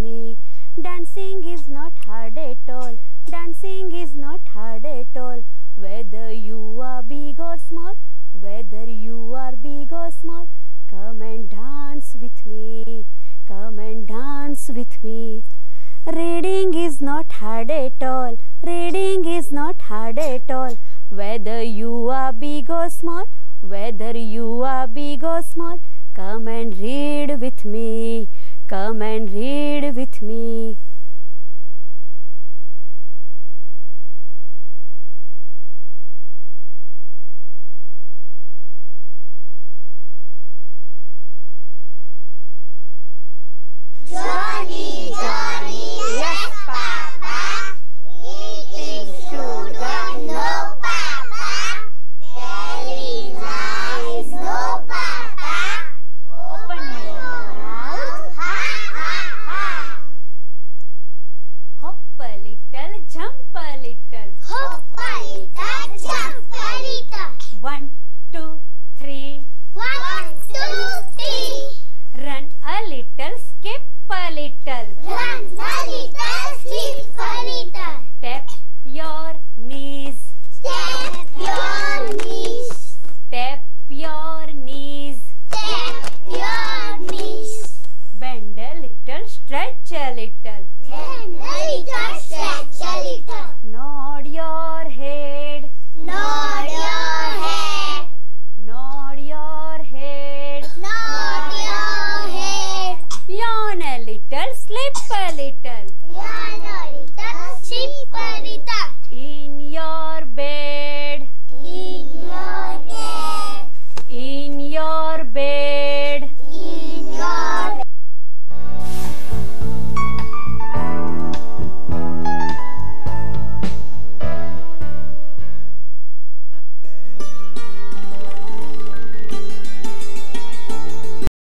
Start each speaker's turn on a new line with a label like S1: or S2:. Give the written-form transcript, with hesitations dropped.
S1: me. Dancing is not hard at all. Dancing is not hard at all. Whether you are big or small, whether you are big or small, come and dance with me. Come and dance with me. Reading is not hard at all. Reading is not hard at all. Whether you are big or small, whether you are big or small, come and read with me. Come and read with me.